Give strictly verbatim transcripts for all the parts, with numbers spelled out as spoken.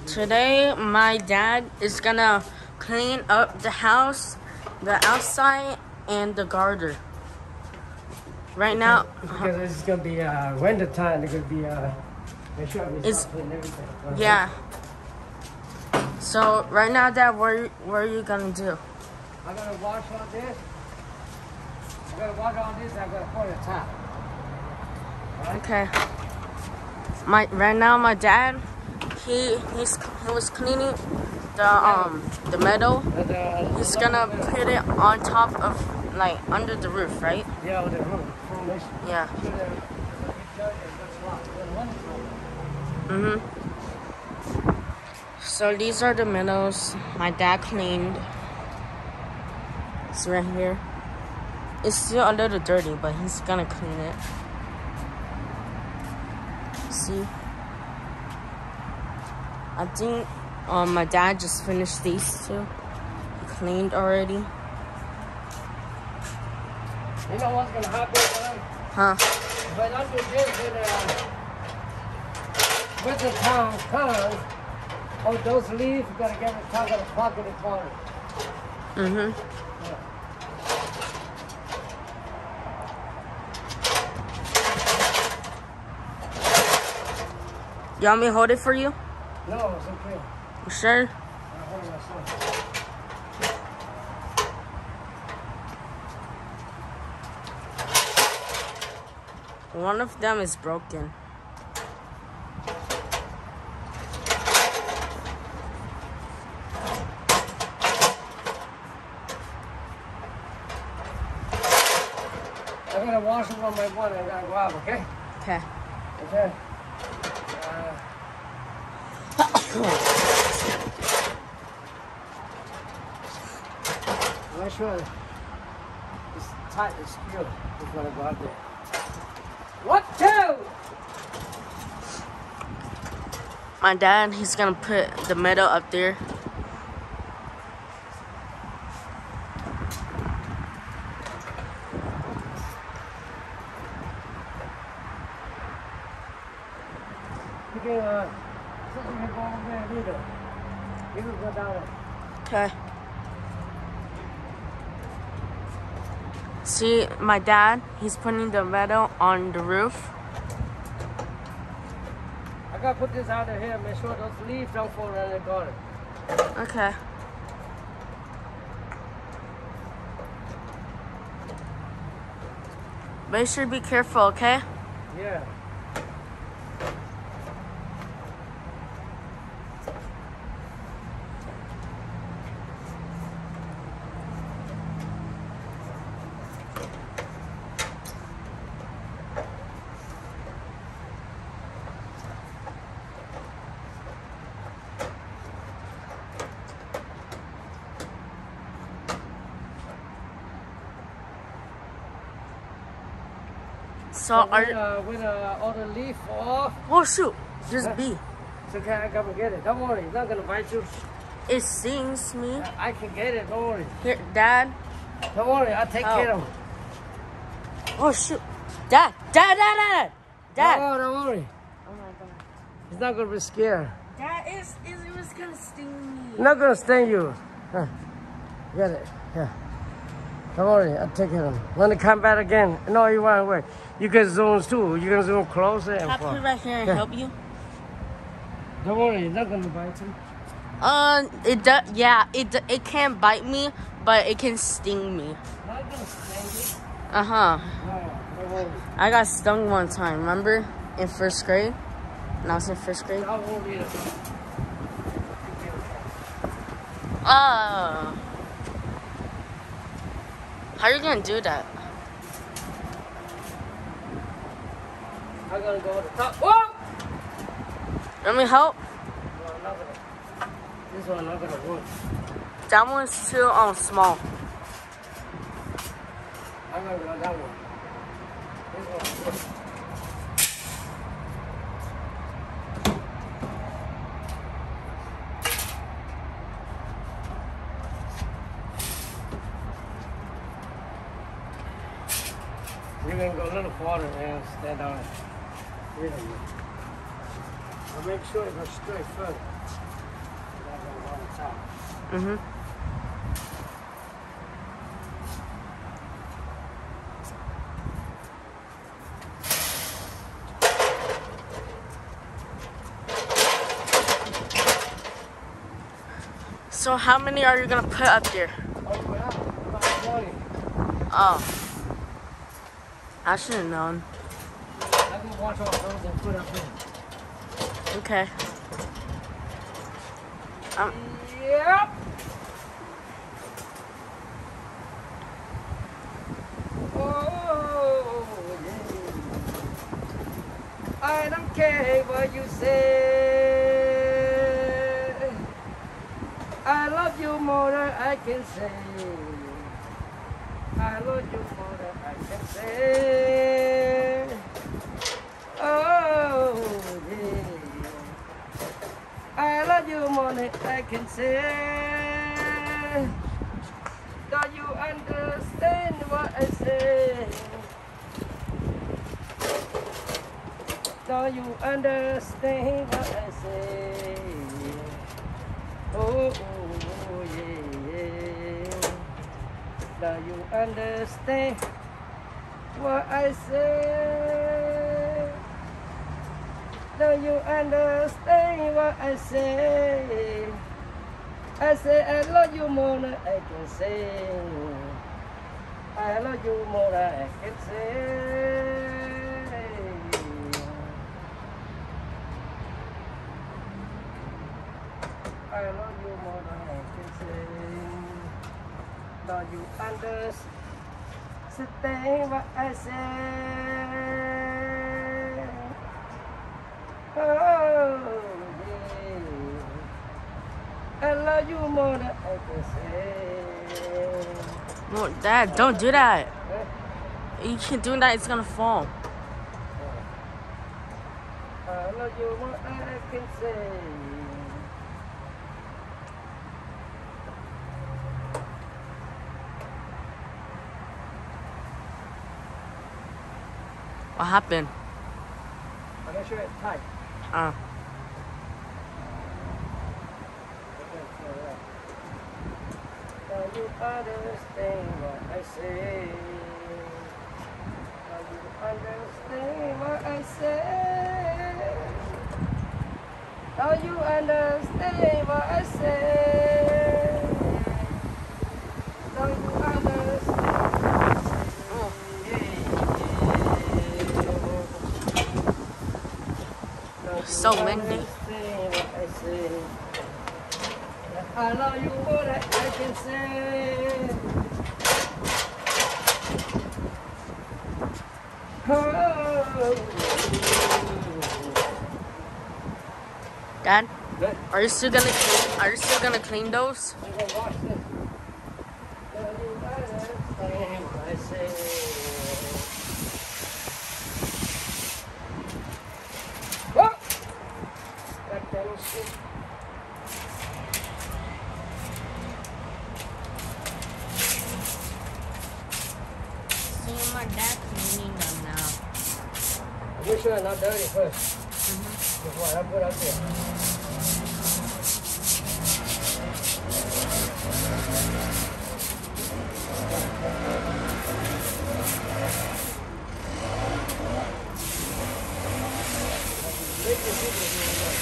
Today, my dad is gonna clean up the house, the outside, and the garden. Right now, because it's gonna be uh, winter time. It's gonna be uh, make sure we it's start cleaning everything. Right? Yeah. So right now, Dad, what what are you gonna do? I'm gonna wash all this. I'm gonna wash all this. I'm gonna put it top. Right? Okay. My right now, my dad, he he's he was cleaning the um the metal. But, uh, He's gonna put it on top of like under the roof, right? Yeah, on the roof. Yeah. Mhm. So these are the meadows my dad cleaned. It's right here. It's still a little dirty, but he's gonna clean it. See? I think um my dad just finished these two. He cleaned already. You know what's gonna happen? Huh? When I do this, when uh, with the town comes, oh, those leaves, you gotta get the top of the pocket and corner. Mm-hmm. Yeah. You want me to hold it for you? No, it's okay. You sure? I'll hold it myself. One of them is broken. I'm gonna wash them one by one and I go out, okay? Okay. Okay. Uh, make sure it's tight and secure before I go out there. What two? My dad, he's gonna put the metal up there. You can, uh, you can go over there and either. You can go down there. Okay. See, my dad, he's putting the metal on the roof. I gotta put this out of here, make sure those leaves don't fall around the garden. Okay. Make sure to be careful, okay? Yeah. So So when, are uh, when uh, all the leaf fall off, oh shoot, just bee. it's okay, I come and get it. Don't worry, it's not gonna bite you. It stings me. I can get it, don't worry. Here, Dad. Don't worry, I'll take Oh. care of it. Oh shoot, Dad, Dad, Dad, Dad, Dad. Oh, don't worry. Oh my God. It's not gonna be scared. Dad, is is it was gonna sting me. It's not gonna sting you. Huh. Get it. Yeah. Don't worry, I'll take care of it. When they come back again, no, you want to wait. You can zoom too. You can zoom closer and I'll put far. it right here and Yeah. help you. Don't worry, it's not gonna bite you. Um, it does. Yeah, it do- it can't bite me, but it can sting me. Not gonna sting Uh huh. you. No, don't worry. I got stung one time. Remember in first grade? When I was in first grade. I won't eat it. Uh. How are you gonna do that? I'm gonna go to the top. Whoa! Let me help. No, I'm not gonna. This one not gonna work. That one's too um small. I'm gonna go that one. This one will work. You can go a little farther and stand on it. Wait a minute. I'm make sure it goes straight first. Mm-hmm. So how many are you gonna put up here? Oh. I should have known. I can wash all those and put up here. Okay. Um, Yep. Oh, yeah. I don't care what you say. I love you more than I can say. I love you more than I can say. Oh, yeah. I love you more than I can say. Do you understand what I say? Do you understand what I say? Oh, oh yeah, yeah. Do you understand what I say? Do you understand what I say? I say I love you more than I can say. I love you more than I can say. I love you more than I can say. Do you understand what I say? Oh, yeah. I love you more than I can say. no, Dad, don't do that. Huh? You keep doing that, it's gonna fall. I love you more than I can say. What happened? I'm not sure it's tight. Uh, Do you understand what I say? Do you understand what I say? Do you understand what I say? Do you understand? oh, so windy. I love you more than I can say. Oh. Dad, Good. are you still gonna clean? Are you still gonna clean those? I'm gonna wash this. Do you understand what I say? Oh! That kind of shit. See my dad cleaning them now. Make sure they're not dirty first. Before I put up there. Make the people do it.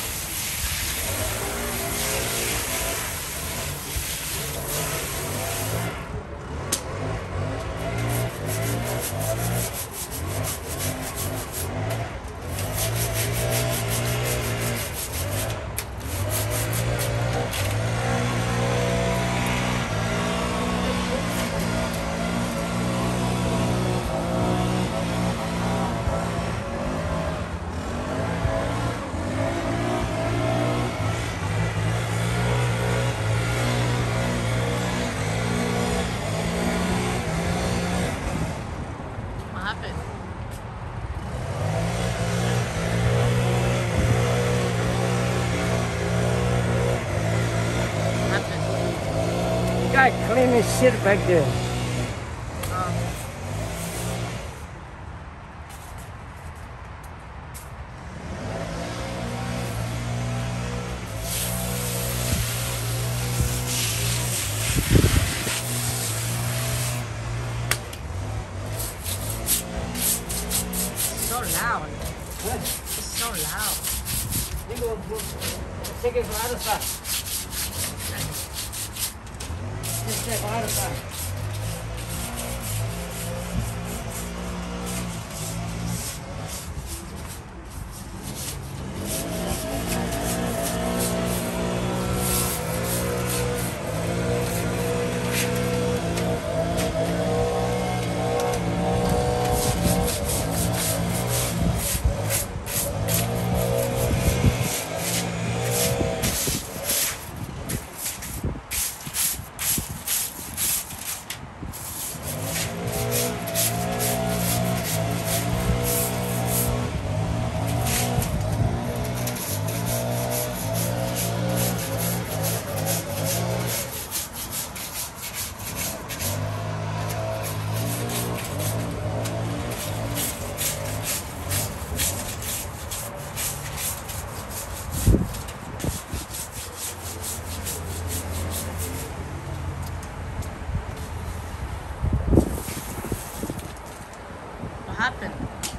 What happened? What happened? Guy cleaning shit back there. Oh. take it from other side. Just take from other side. What happened?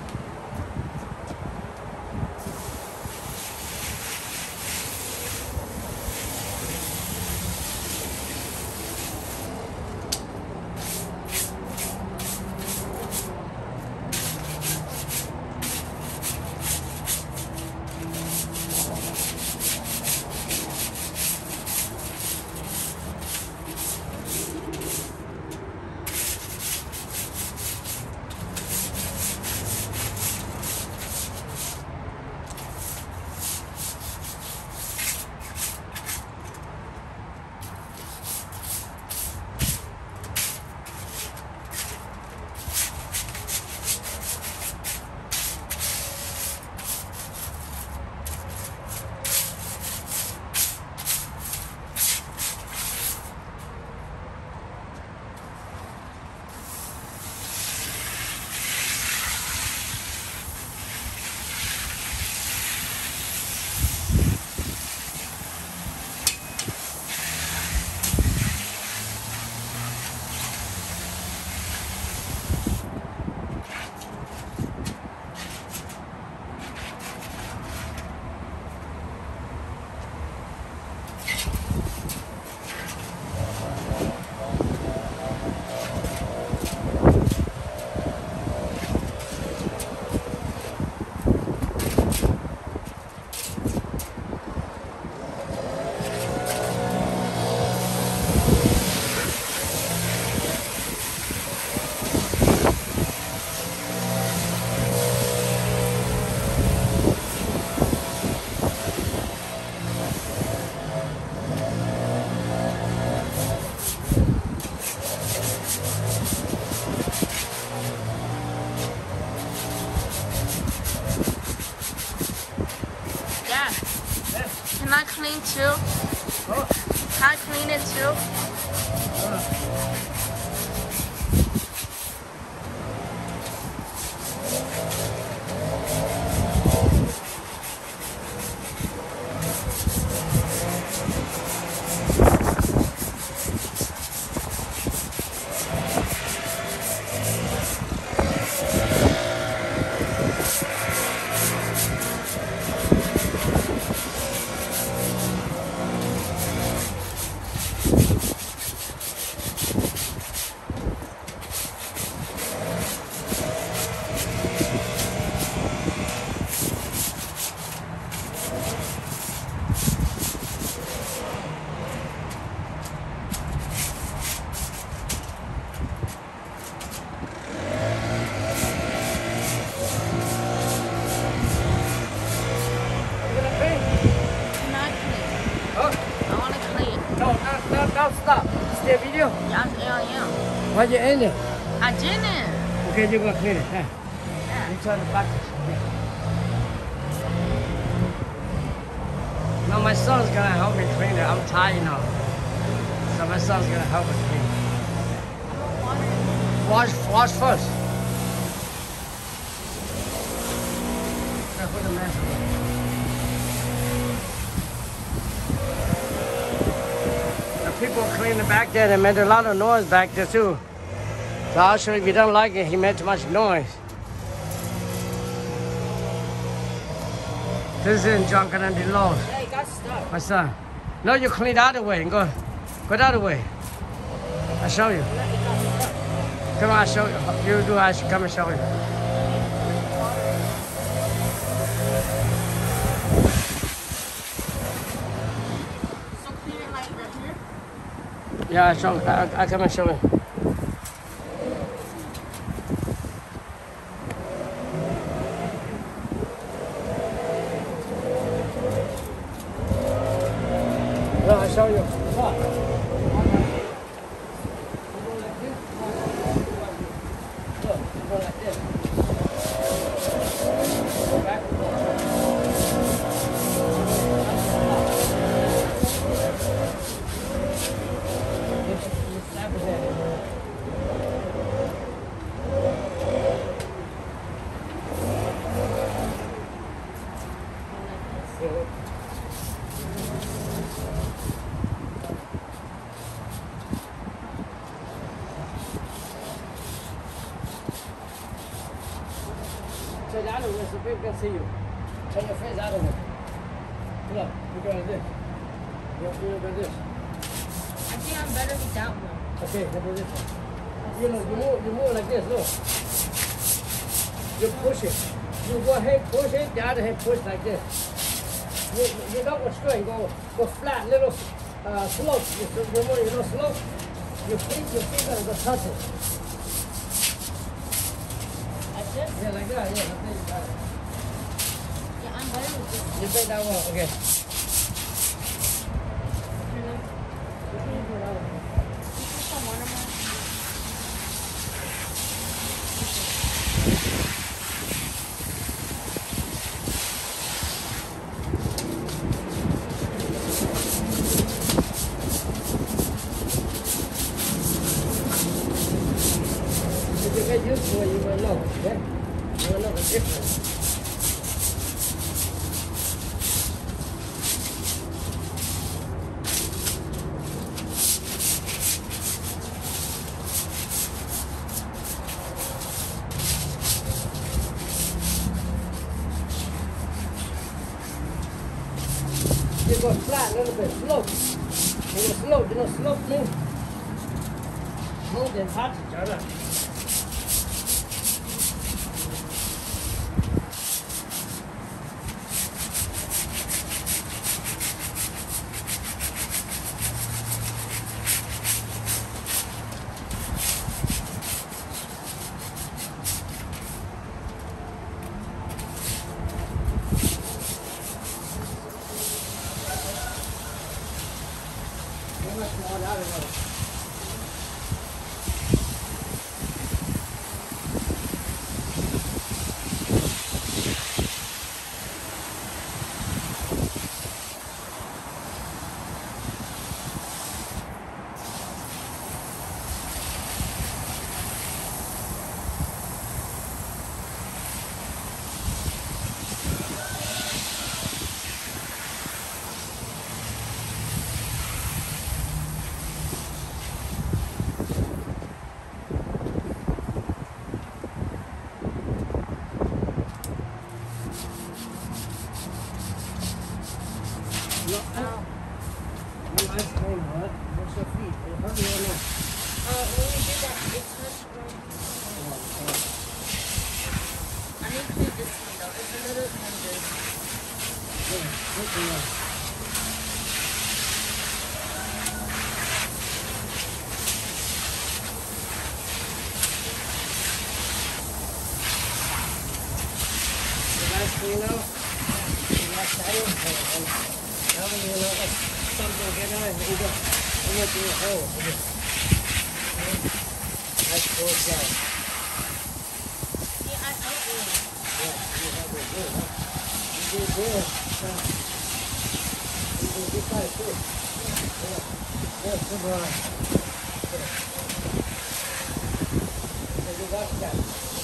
Can I clean too? Oh. Can I clean it too? Now stop. Stay video. Yes, I am. Why you in it? I didn't. Okay, you're gonna clean it. Huh? Yeah. You turn the bucket. No, my son's gonna help me clean it. I'm tired now. So my son's gonna help me clean it. Wash, wash first. Put the mess away. People cleaning back there, they made a lot of noise back there too. So actually, if you don't like it, he made too much noise. This is in Junction and Delos. got stuck. What's that? No, you clean the other way and go, go the other way. I'll show you. Come on, I'll show you. You do, I should come and show you. So clean it like right here? Yeah, I show. I, I come and show you. No, I show you. Look. Look, go like this. Go back and forth. You snap his head. Turn out of it so people can see you. Turn your face out of it. Look, you go like this. You you look like this. I think I'm better with that one. Okay, now do this one. You know, you move, you move like this, look. You push it. You go ahead, push it, the other hand push like this. You, you don't go straight, go, go flat, little uh, slope. You, you move, you know, slope. You feet, your feet are going to touch it. That's it? Yeah, like that, yeah, like that, you got it. Yeah, I'm better with this. You take that one, okay. If you get used to it, you will know, okay? You will know the difference. You go flat a little bit, slope. You go slope, you know, slope means move and touch each other. Much more out of it. No, ow. You ice cream, huh? What's your feet? It hurt you or not? Uh, when we did that, it touched my... I need to do this one though. It's a little tender. Yeah, look at that. You guys clean out? You guys tired? And now when you know that something get out, you go, you go through a hole. That's cool, guys. Yeah, I help you. Yeah, you have it good, huh? You did good. Uh, you did good side too. Yeah. Yeah, come on. Yeah. So you got that.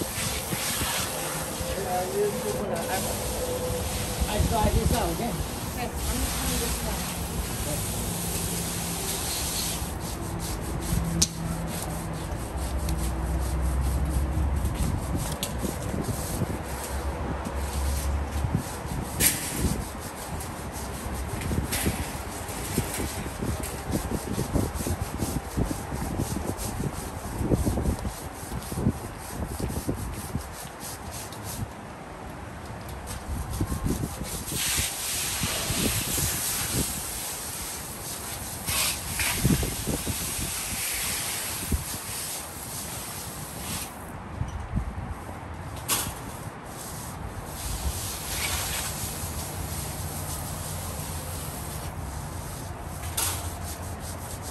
Uh, you, you put a, I, I try this out, okay? Okay, I'm gonna turn this one.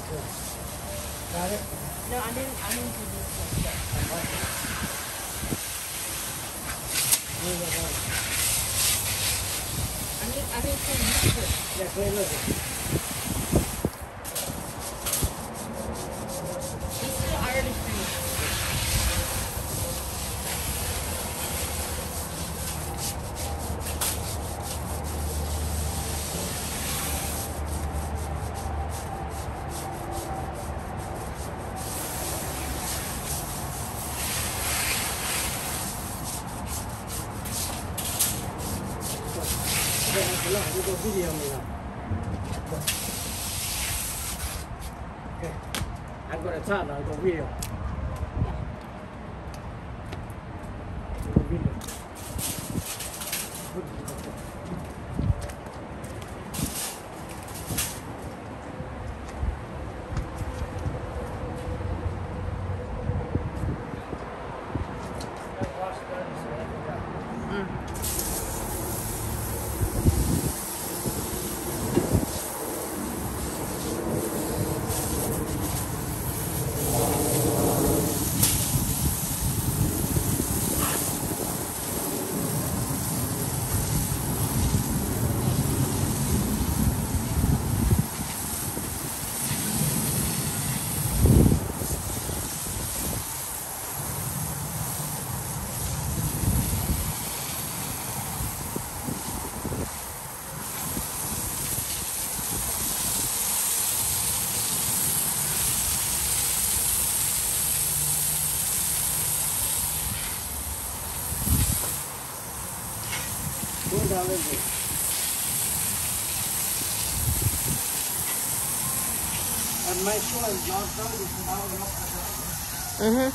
Got it? No, I didn't. I didn't do this one. I need. I need to use it. Yeah, clean it. This is already finished. You go video me now. Okay. I'm gonna talk now, go video. Go video. Go down a little bit. And my soil is not done, it's now not done. Mm-hmm.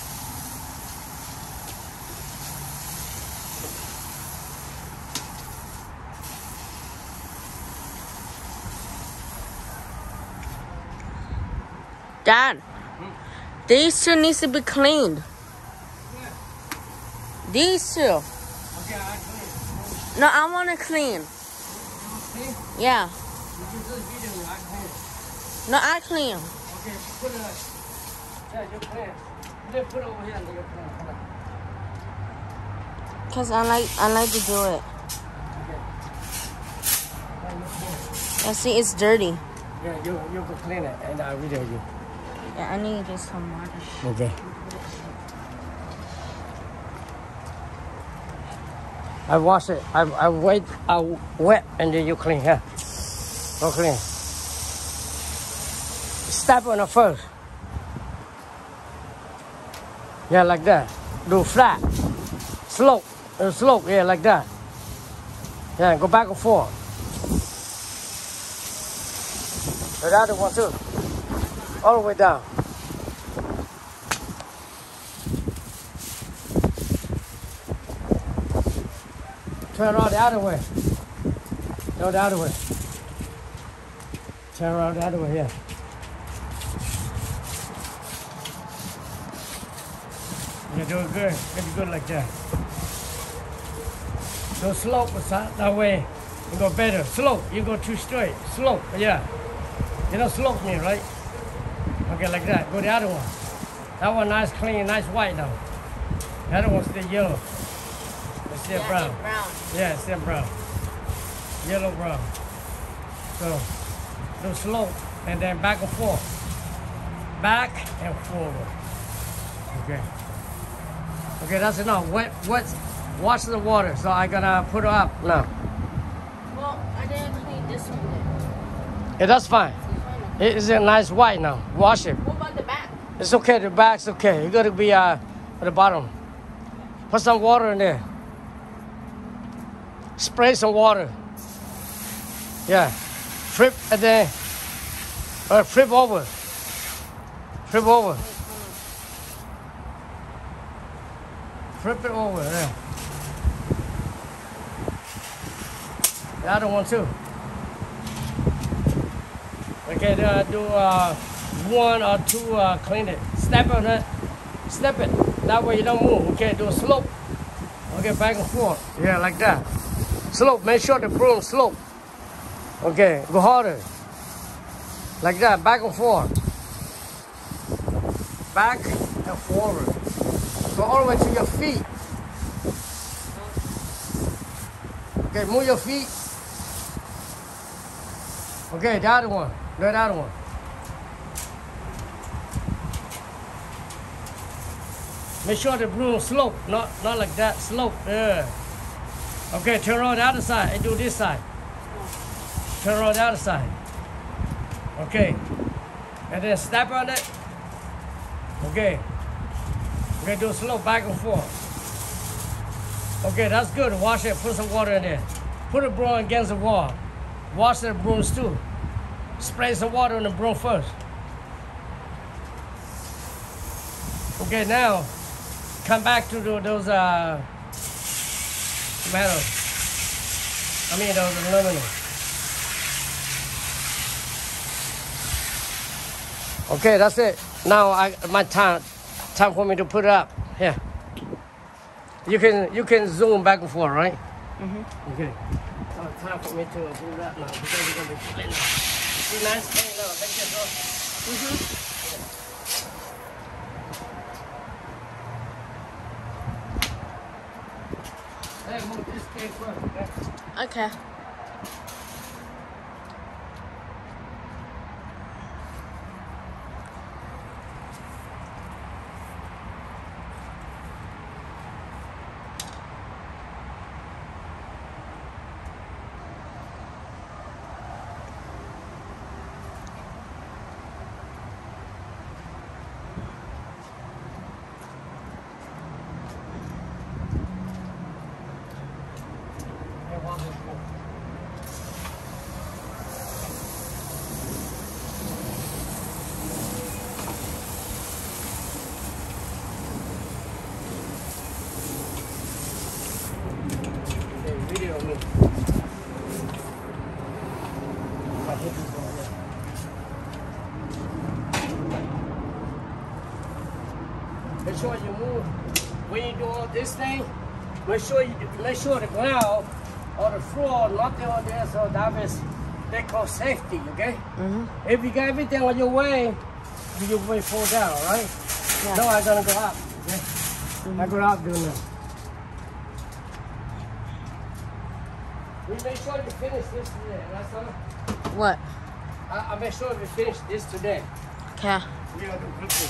Dad, hmm? These two needs to be cleaned. Yeah. These two. Okay, I clean. No, I want to clean. Clean? Yeah. You can just video, I clean. No, I clean. Okay, put it, yeah, you clean. Then put it over here and you clean. Come on. Cause I like I like to do it. Okay. Now you clean. Yeah, see, it's dirty. Yeah, you you go clean it and I'll video you. Yeah, I need to get some water. Okay. I wash it. I I wait. I wet and then you clean. Yeah. Go clean. Step on it first. Yeah, like that. Do flat. Slope. Uh, slope. Yeah, like that. Yeah, go back and forth. The other one too. All the way down. Turn around the other way. Go the other way. Turn around the other way, yeah. You're doing good. Get good like that. So slope, that way you go better. Slope, you go too straight. Slope, yeah. You know slope me, right? Okay, like that. Go the other one. That one nice, clean, nice white now. The other one's still yellow. It's still Yeah, brown. brown. Yeah, it's still brown. Yellow brown. So, do slope and then back and forth. Back and forward. Okay. Okay, that's enough. Wet, wet. Wash the water. So I gotta put it up now. Well, I didn't clean this one yet. Yeah, that's fine. It is a nice white now. Wash it. What about the back? It's okay. The back's okay. You gotta be uh, at the bottom. Put some water in there. Spray some water. Yeah. Flip and then, or flip over. Flip over. Flip it over. Yeah. The other one too. Okay, then I do uh, one or two, uh, clean it. Step on it. Step it. That way you don't move. Okay, do a slope. Okay, back and forth. Yeah, like that. Slope. Make sure the broom slope. Okay, go harder. Like that, back and forth. Back and forward. Go all the way to your feet. Okay, move your feet. Okay, the other one. Do the other one. Make sure the broom slope, not not like that, slope. Yeah. Okay, turn around the other side and do this side. Turn around the other side. Okay. And then step on it. Okay. Okay, do slope back and forth. Okay, that's good. Wash it, put some water in there. Put the broom against the wall. Wash the brooms too. Spray some water on the broom first. Okay, now come back to the, those uh, tomatoes. I mean those aluminum. Okay, that's it. Now I my time time for me to put it up. Here. You can you can zoom back and forth, right? Mm-hmm. Okay. So time for me to do that now because we're gonna be cleaning. See nice thing now. Thank you, bro. Mm-hmm. Hey, move this cake first, okay? Okay. Video me. Make sure you move. When you do all this thing, make sure you make sure the ground or the floor nothing on there, so that is they call safety, okay? Mm-hmm. If you got everything on your way, you will fall down, right? Yeah. No, I'm gonna go up. Okay? Mm-hmm. I go up doing that. We make sure you finish this today, right, son? What? I, I make sure we finish this today. Okay. We are doing quickly.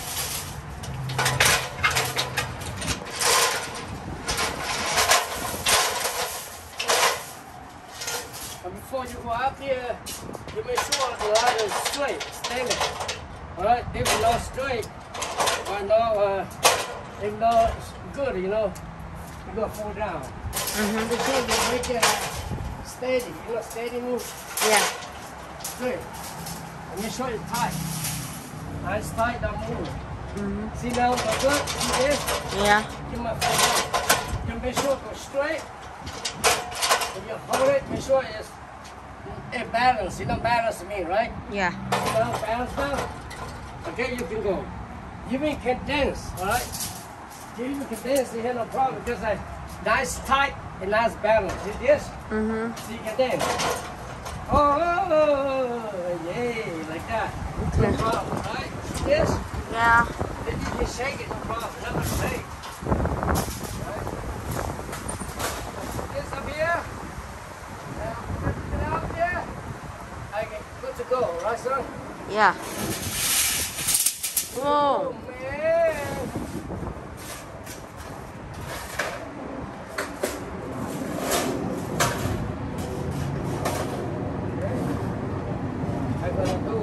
And before you go up here, you make sure the line is straight, standing. All right, if it's not straight, or not, uh, if not good, you know, you're gonna fall down. Mm-hmm. Make sure you make it steady. You know, steady means? Yeah. Straight. And make sure it's tight. Nice tight, don't move. Mm-hmm. See now, my foot? See this? Yeah. Give my foot up. You make sure it goes straight. When you hold it, make sure it's it balanced. You know balance me, right? Yeah. You know balance now? Okay, you can go. You even can dance, alright? You even can dance, you have no problem because I nice tight and nice balance. See this? Mm-hmm. So you can dance. Oh, oh, oh, yay, like that. Okay. No problem, right? See this? Yeah. Then you can shake it, no problem. Never shake. Right? This up here. Now, put it out there. I get good to go, right, son? Yeah. Whoa. Oh, man. I'm gonna do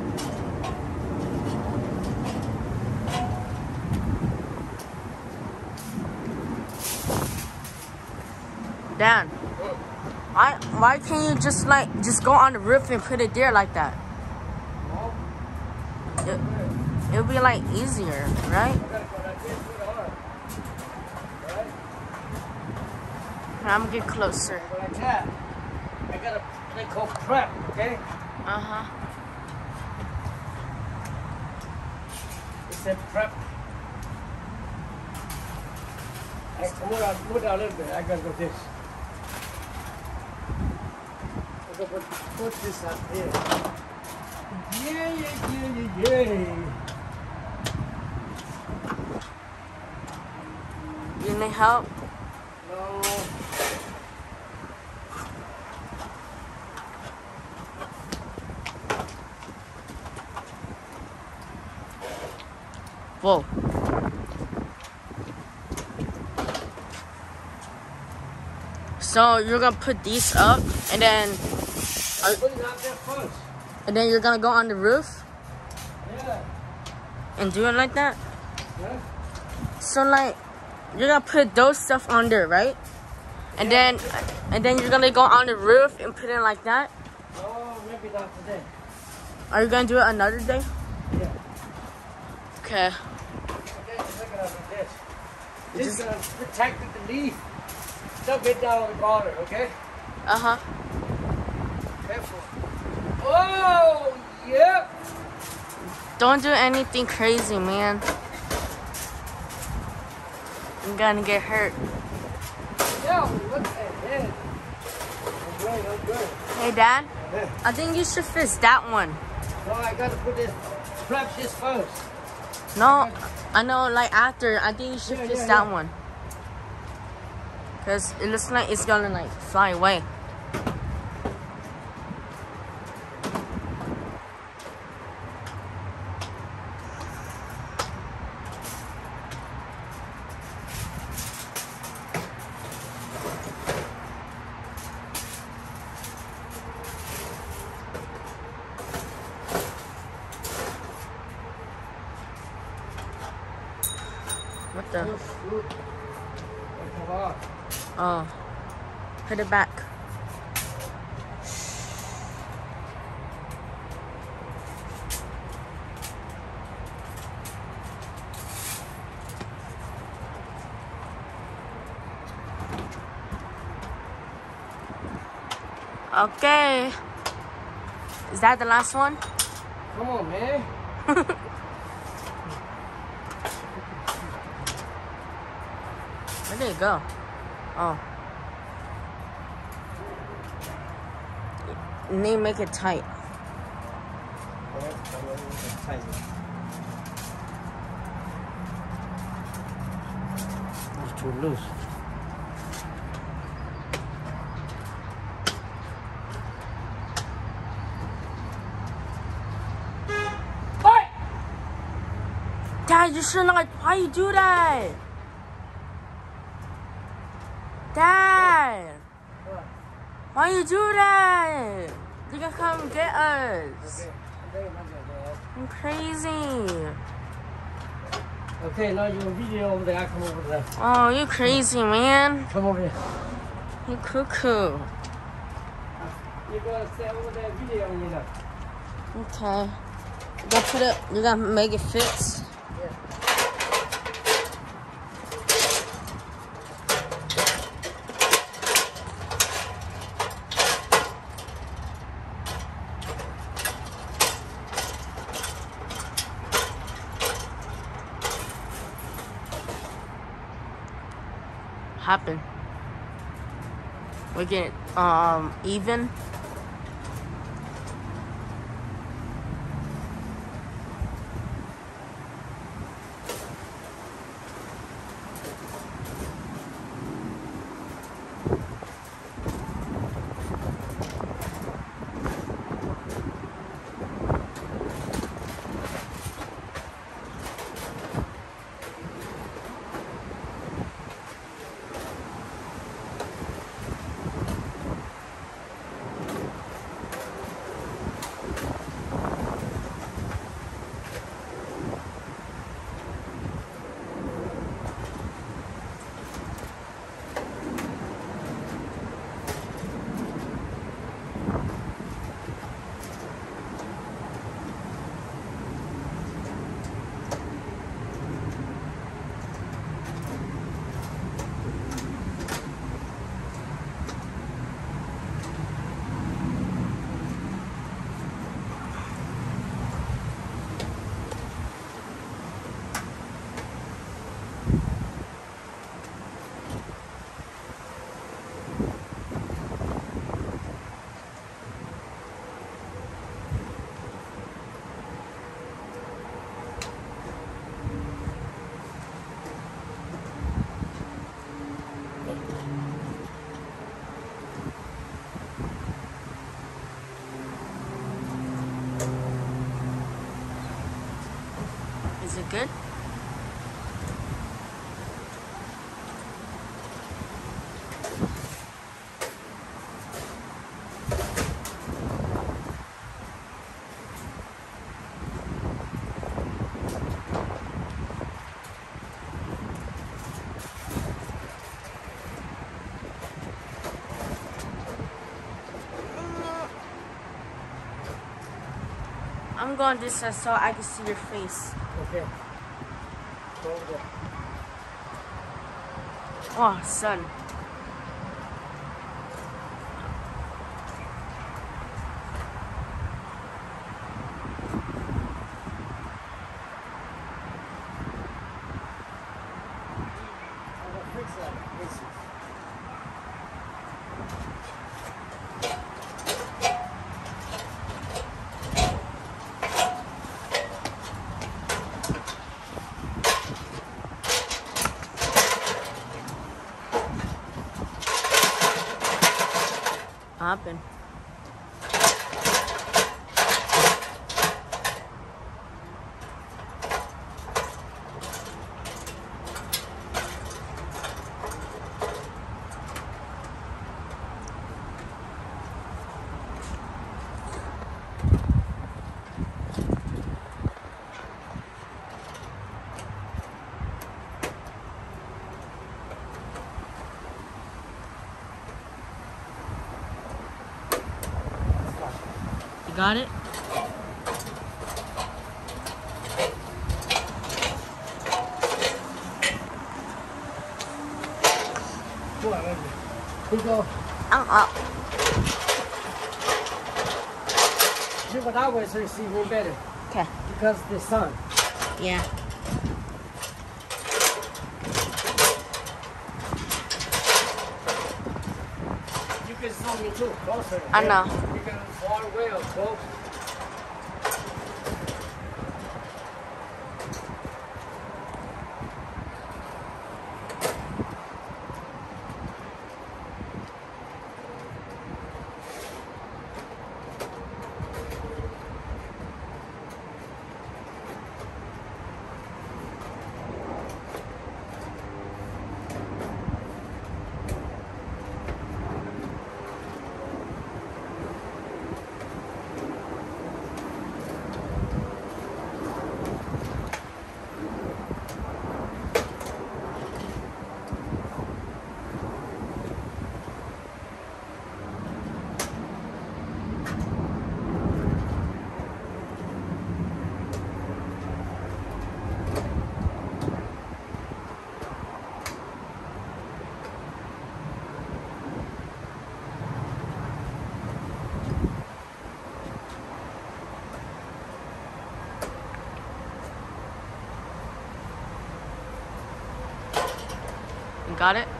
Dan, why why can't you just like just go on the roof and put it there like that? It, it'll be like easier, right? I'm gonna get closer. Like that. I got a thing called prep, okay? Uh-huh. It's a prep. I move out, move out a little bit. I gotta go this. I gotta put, put this up here. Yeah. Yay. You need help? No. Whoa. So you're gonna put these up, and then, Put it out there first. and then you're gonna go on the roof Yeah. and do it like that. Yeah. So like, you're gonna put those stuff on there, right? And then, and then you're gonna go on the roof and put it like that. Oh, maybe not today. Are you gonna do it another day? Yeah. Okay. Okay, just look at us like this. This is Just- gonna protect the leaf. Don't get down on the water, okay? Uh huh. Careful. Oh, yep. Don't do anything crazy, man. You're gonna get hurt. Yo, look at that. I'm good, I'm good. Hey, Dad. Yeah. I think you should fix that one. So I gotta put this, flap this first. No, I know. Like after, I think you should Yeah, fix yeah, that yeah. one. Cause it looks like it's gonna like fly away. What the? Look, look. Come on. Oh, put it back. Okay. Is that the last one? Come on, man. Where did it go? Oh. You need to make it tight. It's too loose. Dad, you shouldn't like, why you do that? Dad, What? why you do that? You can come get us. Okay. Okay, my bad, I'm crazy. Dad. Okay, now you're video over there. I come over there. Oh, you crazy, man. Come over here. You cuckoo. You're gonna stay over there video, you know. Okay. You gotta put it, you gotta make it fit. Happen. We get um even. Is it good? I'm going this side so I can see your face. Okay. Go over there. Oh, sun. I'm gonna fix that. Fix it. Happen. You got it? Go on, baby. You go. I'm up. You go that way so you see me better. Okay. Because the sun. Yeah. You can zoom me too, closer. I know. You can far away or close. You got it?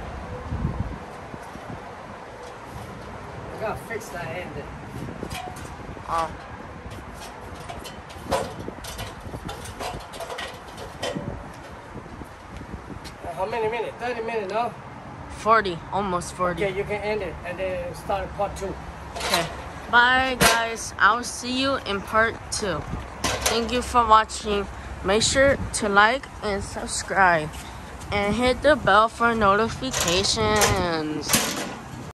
I gotta fix that end there. Oh. Uh, How many minutes? thirty minutes, no? forty. Almost forty. Okay, you can end it and then start part two. Okay. Bye, guys. I'll see you in part two. Thank you for watching. Make sure to like and subscribe. And hit the bell for notifications.